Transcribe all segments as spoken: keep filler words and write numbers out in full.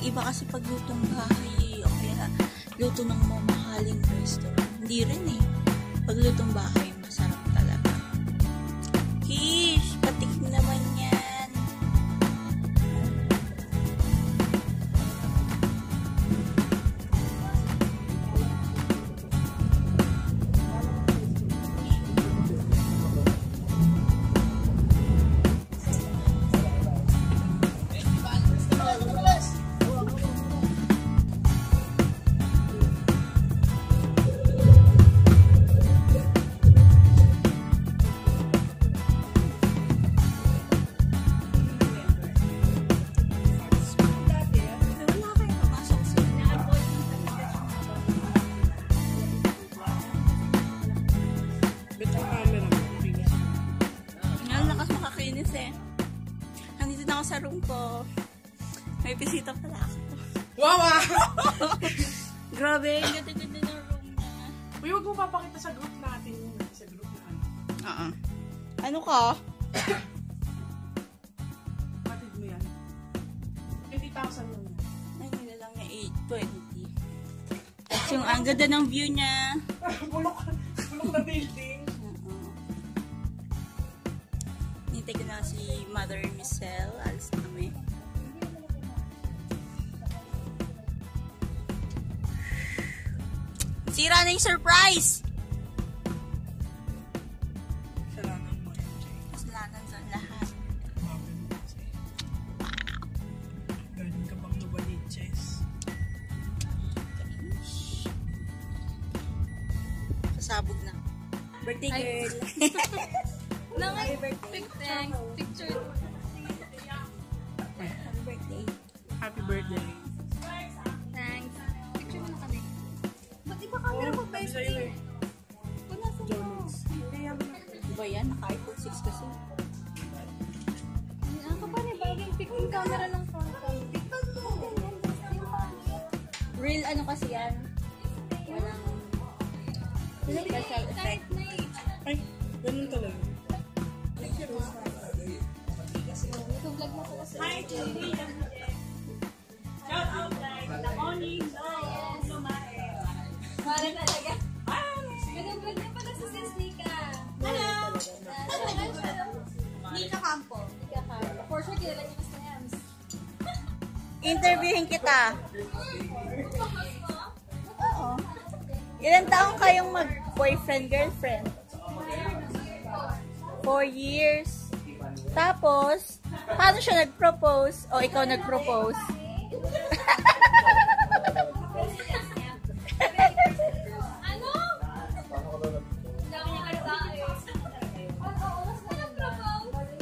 iba kasi paglutong bahay o kaya luto ng mamahaling restaurant. Hindi rin eh. Paglutong bahay, masarap talaga. Kish, patikim naman yan. Sa room ko. May bisita pala ako. Wow! Grabe, ganda-ganda ng room na. Uy, huwag mo papakita sa group natin. Sa group na ano. Uh-uh. Ano ka? Matid mo yan. twenty thousand lang yan. Ay, nila lang niya eight twenty. At yung ang ganda ng view niya. Bulok, bulok na building. Uh-uh. Nintay ko na si Mother Michelle. Alis na kami. Sira na yung surprise! Kasalanan mo yan, Jay. Kasalanan sa lahat. Galing ka bang nabaliches? Pasabog na. Birthday girl! Happy birthday. Thanks. Picture. Happy birthday. Happy birthday. Thanks. Picture mo na kami. Ba't iba camera mo, Sabi sa'yo eh. Wala sa Jones. Diba yan? Naka-iPhone six kasi. Ang kapal eh, bagong picture camera ng phone ko. Real ano kasi yan? Walang special effect. Ay, ganun talaga. Nag-vlog mo ko kasi. Hi, Julie. Shout out guys. The morning. No, Mara talaga. Nag-vlog niya pala sa sis Nika. Hello! Nika Campo. Nika Campo. For sure, kilala niya mas na Yams. Interviewin kita. Oo. Ilan taong kayong mag-boyfriend, girlfriend? Four years. Tapos, paano siya nag-propose? O ikaw nag-propose? Ano? Dami niya kayo sa akin. Ano? Mas na nag-propose?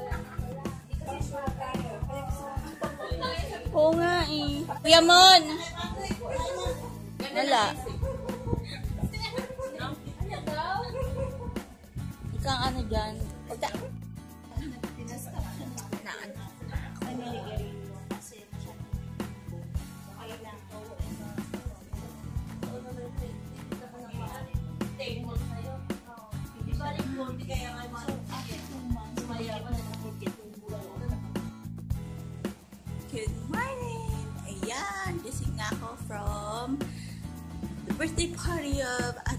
Oo nga eh. Kuya Mon! Wala. Ikaw ano dyan? Pagka... Naan. Good morning! Ayan, gising na ako from the birthday party of At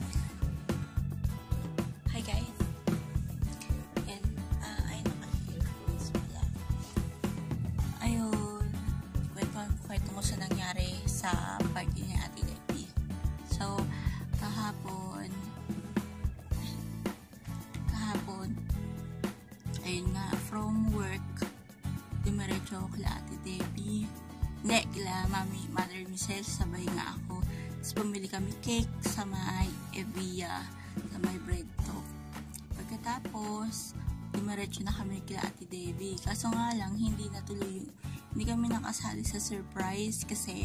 Hi guys! And, uh, ay naka-earphones pala. Ayun, kwento mo sa nangyari sa party ni Ate Debbie. So, kahapon, kahapon, ayun nga, from work, dumiretso ako kila Ate Debbie. Hindi, kila Mami, Mother Michelle, sabay nga ako. Tapos pumili kami cake sa may Evia, sa may bread talk. Pagkatapos, dumiretso na kami kila Ate Debbie. Kaso nga lang, hindi natuloy yung, hindi kami nakasali sa surprise kasi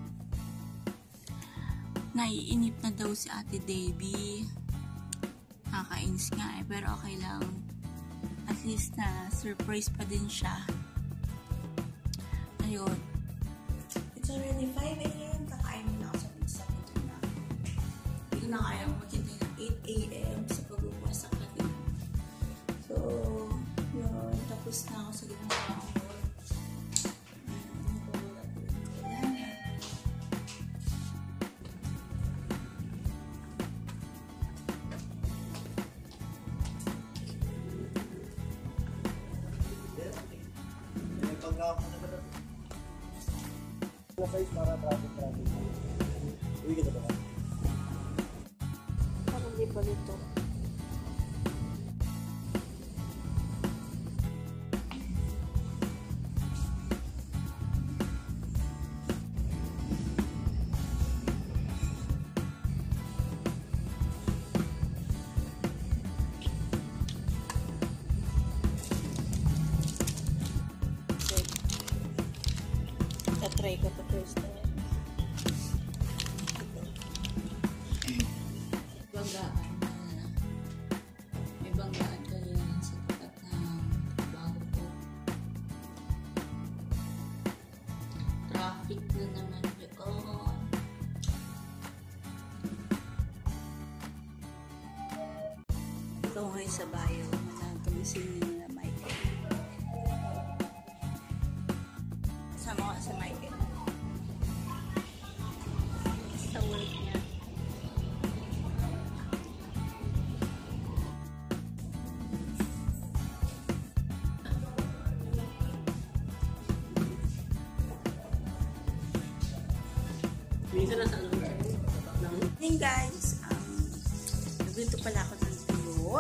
naiinip na daw si Ate Debbie. Nakakainis nga eh, pero okay lang. At least na surprise pa din siya. Ayun. It's already five a m Kakain mo na ako sa pizza ko na. Hindi na kaya maghintay ng eight a m sa pagbubukas sa kanila. So, yun. Tapos na ako sa ginagawa ko. size para traffic traffic. Uwi kita ba? Parang di pa dito. Try ko to first time. Banggaan na. May banggaan kanina sa tapat ng bago ko. Traffic na naman doon. Ito ngayon sa bayo. Nagkamisin nila Michael. Sama ko sa Michael. Sa work niya. Morning guys. Um, Nagluto pala ako ng tuyo.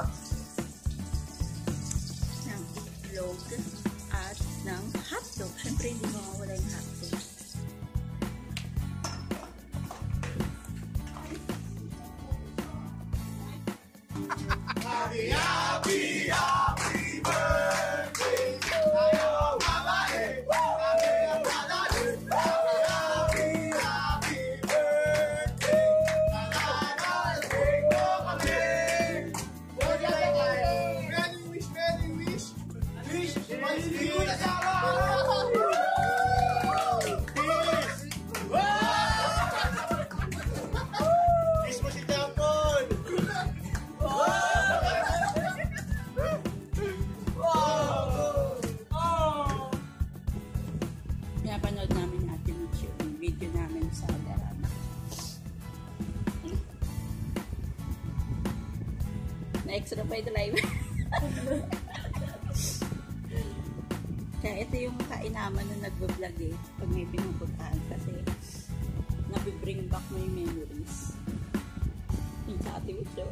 Ng itlog. At ng hotdog. Siyempre hindi mawawala yung hotdog. Happy, happy, happy birthday. Ayaw mamae. Happy, happy, happy birthday. Nalalating mo kami. Many wish, many wish. Wish, malilig ko na sama. Wish mo si Japon. Pinapanood namin natin yung video namin sa Darama. Na-extra pa ito live. Kaya ito yung kainaman na nagbablog eh. Pag may pinupuntahan kasi nabibring back my memories. Yung sa ating video.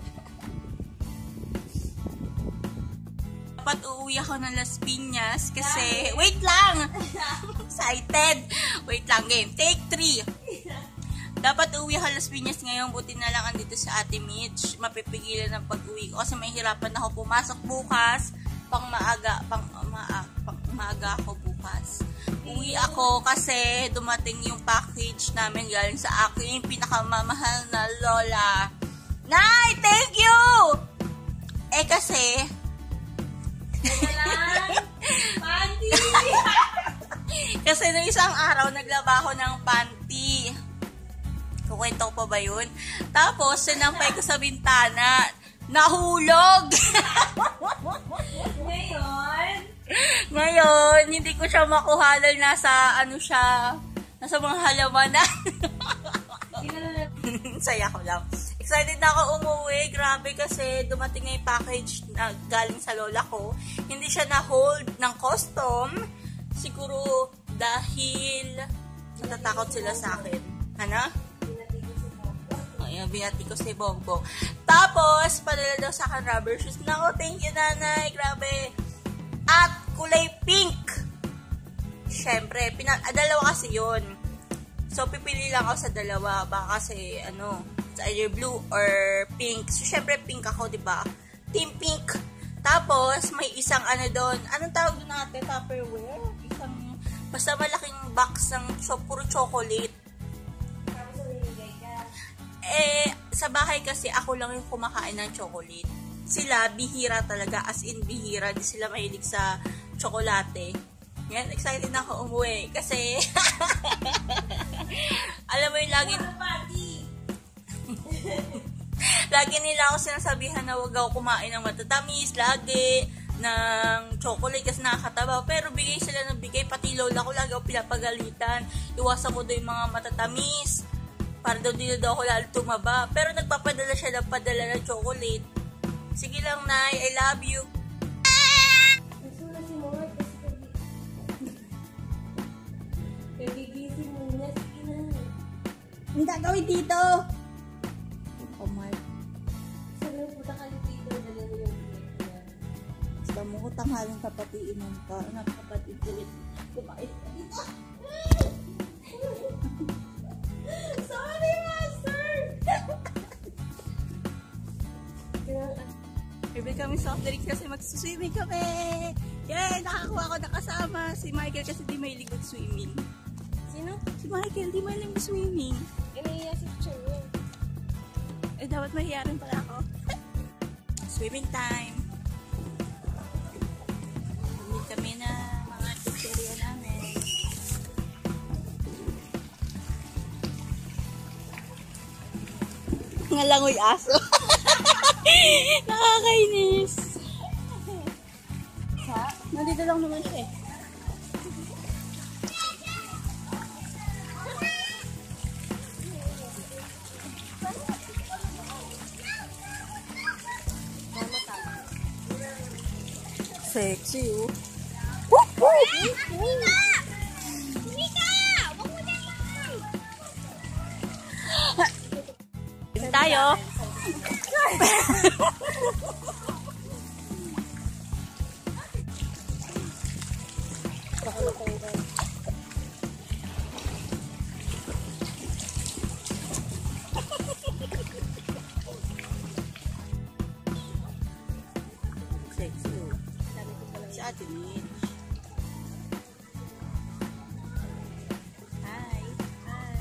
Dapat uuwi ako ng Las Piñas kasi... Wait lang! Excited! Wait lang, game. Take three! Dapat uuwi ako ng Las Piñas ngayon. Buti na lang andito sa Ate Mitch. Mapipigilan ng pag-uwi ko kasi mahihirapan ako pumasok bukas. Pang maaga. Pang, maa, pang maaga ako bukas. Uwi ako kasi dumating yung package namin galing sa aking pinakamamahal na lola. Nay! Thank you! Eh kasi... Panty! Kasi nung isang araw, naglaba ako ng panty. Kukwento ko pa ba yun? Tapos, sinampay ko sa bintana. Nahulog! Ngayon? Ngayon, hindi ko siya makuhalal. Nasa, ano siya, nasa mga halamanan. Saya ko lang. Excited na ako umuwi. Grabe kasi dumating na yung package na galing sa lola ko. Hindi siya na-hold ng custom. Siguro dahil natatakot sila sa akin. Ano? Ayun, binati ko si Bongbong. Tapos, padala daw sa akin rubber shoes. Nako, thank you nanay. Grabe. At kulay pink. Siyempre, pina- ah, dalawa kasi yun. So, pipili lang ako sa dalawa. Baka kasi, ano, either blue or pink. So, syempre, pink ako, diba? Team pink. Tapos, may isang ano doon. Anong tawag doon natin? Tupperware? Isang, basta malaking box ng so, puro chocolate. Eh, sa bahay kasi, ako lang yung kumakain ng chocolate. Sila, bihira talaga. As in, bihira. Di sila mahilig sa tsokolate. Yan, excited na ako umuwi. Kasi, alam mo yung lagi... Lagi nila ako sinasabihan na wag ako kumain ng matatamis, lagi ng chocolate kasi nakakataba. Pero bigay sila ng bigay, pati lola ko lagi ako pinapagalitan. Iwasan ko daw yung mga matatamis para daw dito daw ako lalo tumaba. Pero nagpapadala siya ng padala ng chocolate. Sige lang, Nay, I love you. Hindi gagawin dito. Oh my. Sabi mo, puta ka dito, dali mo yung plate niya. Basta mo ko tanghaling kapatiin mo ka. Anak kapatid ulit. Kumait ka dito. Sorry, master! Bibili kami soft drinks kasi magsuswimming kami. Yay! Nakakuha ko na kasama. Si Michael kasi di may ligot swimming. Sino? Si Michael di may ligot swimming. Iniiya si Chiro. Eh, dapat mahiya rin pala ako. Swimming time. Bumili kami na mga tutorial namin. Ngalangoy aso. Nakakainis. Ha? Nandito lang naman siya eh. Sexy oh. Woo! Woo! Mika! Mika! Wag mo na lang! Dito tayo. Sexy oh. Si Ate Mitch. Hi. Hi.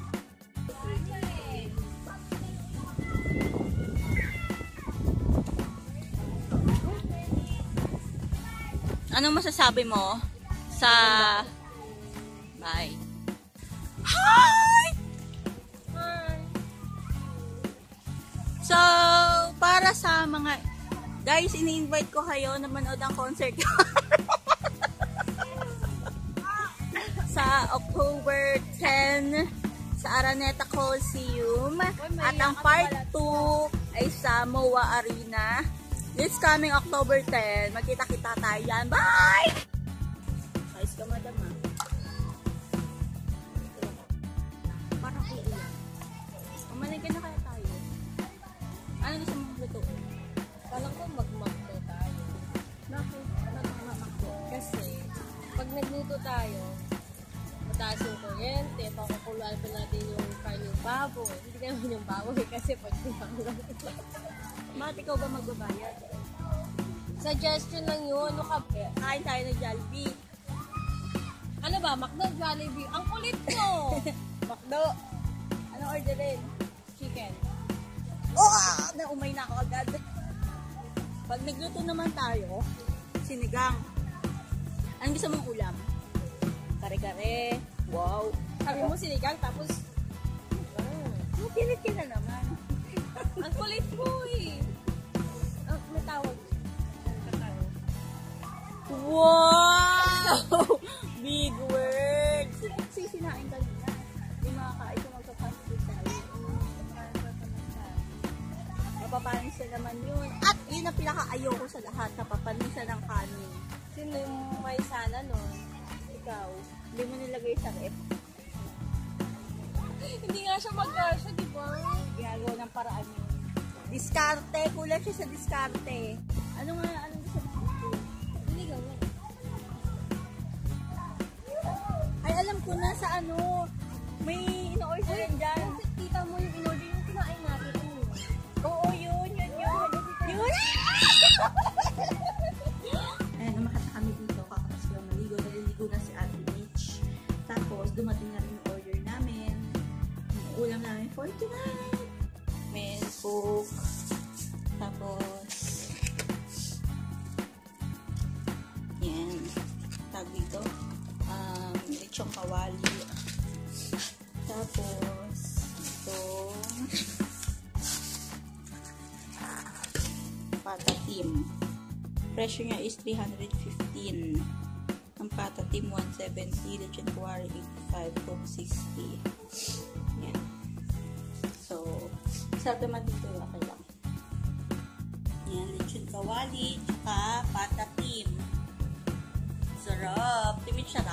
Anong masasabi mo sa bye? Hi! So, para sa mga guys, ini-invite ko kayo na manood ang concert ko. Sa October tenth sa Araneta Coliseum. At ang part two ay sa M O A Arena. This coming October tenth. Magkita-kita tayo yan. Bye! Ayos ka, madam, ha? Parang kuulan. Umaligyan na kaya tayo. Ano gusto mong luto? Parang ko mag-makdo tayo. Bakit? Nagmamakdo. Kasi, pag nagluto tayo, mataas yung kuryente, pakukuluan pa natin yung kanin baboy. Hindi naman yung baboy kasi pag pinakalan. Bakit ikaw ba magbabayad? Suggestion lang yun. Ano ka? Kain tayo ng Jollibee. Ano ba? McDo, Jollibee. Ang kulit mo! Makdo. Anong orderin? Chicken. Oh! Naumay na ako agad. Pag nagluto naman tayo, sinigang. Anong gusto mong ulam? Kare-kare. Wow. Sabi mo sinigang, tapos... Ah, Mapilit ka na naman. ang kulit mo eh. Ah, may tawag. Wow! Big words! Kasi sinain ka nila. Hindi makakain kung magpapansin tayo. Mapapansin naman yun. At yun ang pinaka-ayoko sa lahat. Napapansin ng kanin. Sino yung may sana nun? Ikaw, hindi mo nilagay sa ref. Hindi nga siya mag-gasya, di ba? Ginagawa ng paraan yun. Diskarte. Kulang siya sa diskarte. Ano nga, ano gusto mo? Hindi ka nga. Ay, alam ko na sa ano. May ino-order dyan. Kita mo yung in-order yung kinain natin. Ano yun? Oo, yun, yun, yun. Yun! Ayan, namakata kami dito. Kakapas ko lang maligo. Naliligo na si Ate Mitch. Tapos, dumating na rin yung order namin. Yung ulam namin for tonight. May cook. Tapos, yan. Tag dito. Um, lechong kawali. Tapos, ito. Patatim. Presyo niya is three hundred fifteen. Ang patatim one seventy, lechon kawali eighty-five, coke sixty. Yan. So, sarap naman dito, okay lang. Yan, lechon kawali, tsaka patatim. Sarap. Timid siya